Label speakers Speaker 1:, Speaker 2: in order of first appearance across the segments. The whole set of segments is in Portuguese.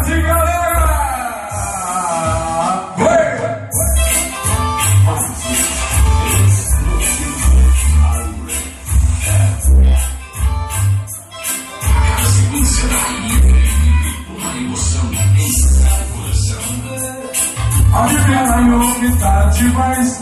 Speaker 1: tarde, galera! Vai!
Speaker 2: A sequência da uma emoção em seu coração.
Speaker 1: Adivinha o que tá demais?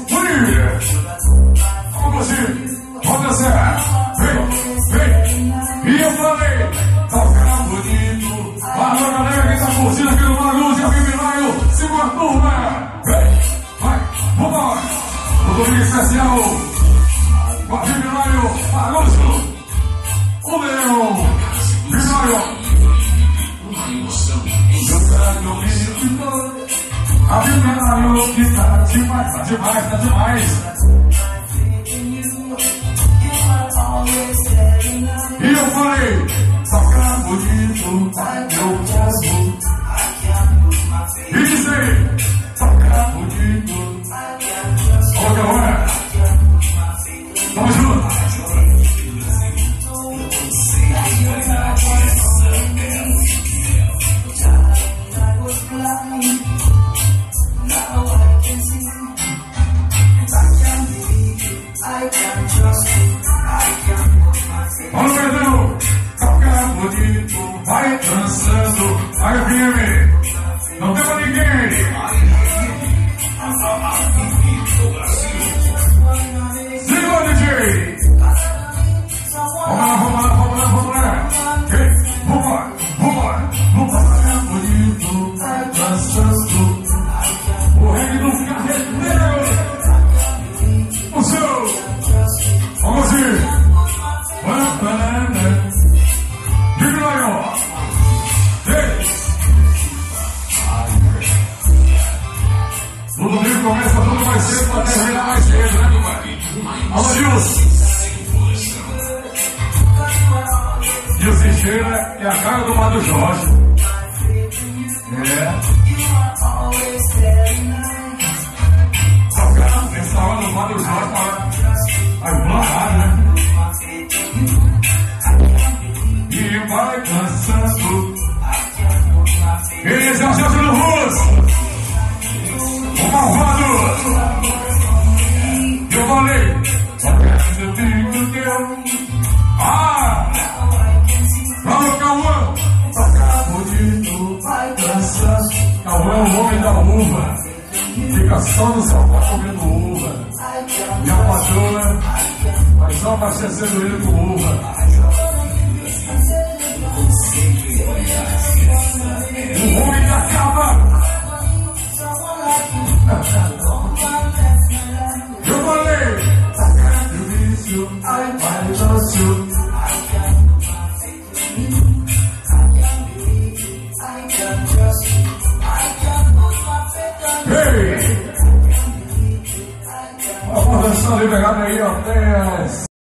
Speaker 1: Com você, roda certo. Vem! E eu falei, toca bonito. Valeu, galera que tá curtindo aqui no Marluz e a Bibilaio. Segura a turma. Vem, vai, vambora. O domínio especial. Com a Bibilaio, Marluz. O Leão, Bibilaio.
Speaker 2: Uma emoção em seu coração.
Speaker 1: A Bibilaio que tá demais, tá demais, tá demais. E eu falei, toca bonito, vai meu povo. E dizei, toca bonito. Ô, galera, vamos juntos. Vamos, Pedro, toca bonito, vai dançando, vai firme, não tem pra ninguém. Siga, DJ. Vamos lá. Vambora, bonito, vai dançando. O rei do carreteiro. O seu. Vamos ir. No domingo começa tudo mais cedo para terminar mais cedo, né? Alô, Gilson! Gilson Cheira é a cara do Padre Jorge. Essa hora do Padre Jorge vai voar, né? E vai dançando. Esse é o Jorge do Russo. O malvado. Eu falei. Eu digo teu. Vamos, Cauã. Toca bonito, vai dançando. Cauã é o homem da uva. Fica só no sofá comendo uva. E a patroa vai só abastecendo ele com uva. O homem da cava. Eu falei, toca do vício, ai vai danço. Ei! Vamos dançando liberado aí, ó.